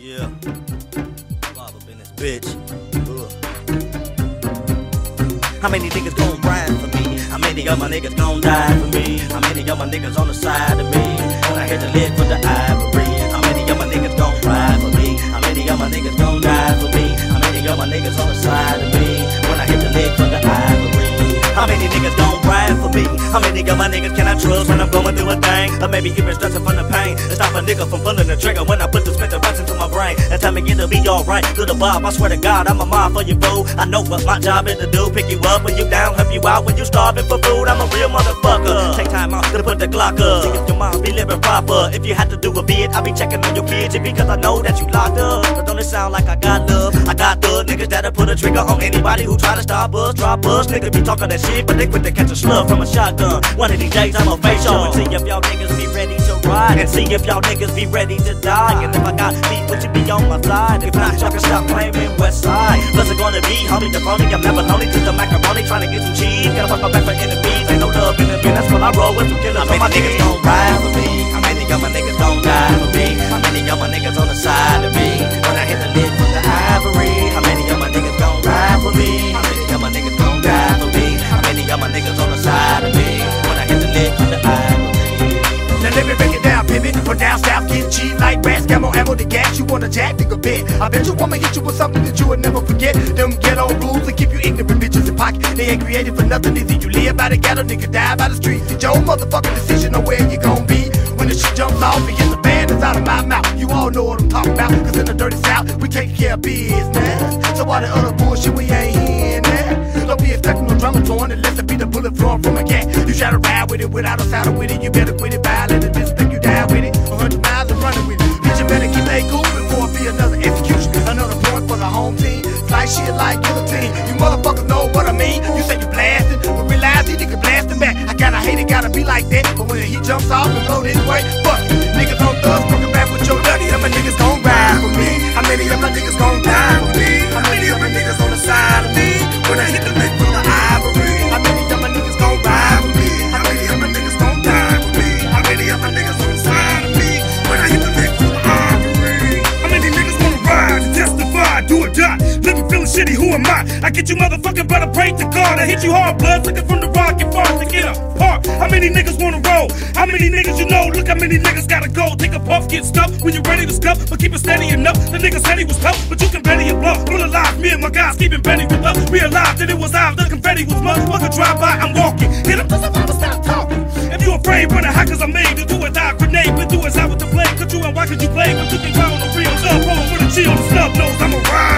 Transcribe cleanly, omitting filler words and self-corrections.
Yeah. Bob up in this bitch. Ugh. How many niggas gon' ride for me? How many of my niggas gon' die for me? How many of my niggas on the side of me? When I hit the lid for the ivory. How many of my niggas gon' ride for me? How many of my niggas gon' die for me? How many of my niggas on the side of me? When I hit the lid for the ivory. How many niggas gon' ride for me? How many of my niggas can I trust when I'm going through a thing? Or maybe even stressing from the pain and stop a nigga from pulling the trigger when I put the splinter runs into my brain and tell me it'll be alright. Good or Bob, I swear to God, I'm a mom for you, boo. I know what my job is to do. Pick you up when you down, help you out when you starving for food. I'm a real motherfucker. Take time out to put the Glock up. See if your mom be living proper. If you had to do a bid, I'll be checking on your kids because I know that you locked up. But don't it sound like I got love? I got the niggas that'll put a trigger on anybody who try to stop us, drop us. Niggas be talking that shit, but they quit to catch a slug from a shotgun. One of these days I'ma face y'all and see if y'all niggas be ready to ride, and see if y'all niggas be ready to die. And if I got beef, would you be on my side? If not, y'all can stop claiming West Side. What's it gonna be? Homie the phony, I'm never lonely to the macaroni, trying to get some cheese. Gotta fuck my back for enemies, ain't no love in the bin. That's when I roll with some killers. How many niggas gon' ride for me? How many of my niggas gon' die for me? How many of my niggas on the side of me? When I hit the lid for the ivory. How many of my niggas gon' ride for me? How many of my niggas gon' die for me? How many of my niggas on the side of me? When I hit the lid for the ivory. Now let me break it down, pivot. From down south, getting cheap like rats. Got more ammo to gas, you wanna jack, nigga bet. I bet you woman hit you with something that you would never forget. Them ghetto rules that keep you ignorant bitches in pocket. They ain't created for nothing, either you live by the ghetto, nigga die by the street. It's your motherfucking decision on where you gon' be. When the shit jumps off and gets the band that's out of my mouth. You all know what I'm talking about, cause in the dirty south, we take care of business. So all the other bullshit, we ain't hearing that. Don't be expecting no drama torn unless it be the bullet flowing from a cat. You try to ride with it without a saddle with it, you better quit it, violate it, disrespect, you die with it. 100 miles and running with it. Bitch, you better keep a cool before it be another execution. Another point for the home team. Like shit like guillotine. You motherfuckers know what I mean. You say you blasting, but realize these niggas blasting back. I gotta hate it, gotta be like that. But when he jumps off and blow this way, fuck it. Niggas on thugs, fucking back with your dirty. How many niggas gon' ride for me? How many of my niggas gon' die for me? How many of my niggas on the side of me? When I hit the lick from the ivory. How many of my niggas gon' ride for me? How many of my niggas gon' die for me? How many of my niggas on the side of me? When I hit the lick from the ivory. How many niggas wanna ride to testify, do or die? Living feeling shitty, who am I? I get you motherfucking better pray to God. I hit you hard, blood, looking from the rock and far to get apart. How many niggas wanna roll? How many niggas you know? Look how many niggas gotta go. Take a puff, get stuffed when you're ready to scuff, but keep it steady enough. The nigga said he was tough, but you can bet he a bluff. Full alive, me and my guys keeping Benny with us. Realized that it was out, the confetti was mud. Fuck a drive by, I'm walking. Hit him, cause I'm stop talking. If you afraid, run a hack, cause I'm made to do or die. Grenade, but do as I with the blade. Cut you and why could you play? But you can count on the real love. Home with a G on the snub nose, I'm a ride.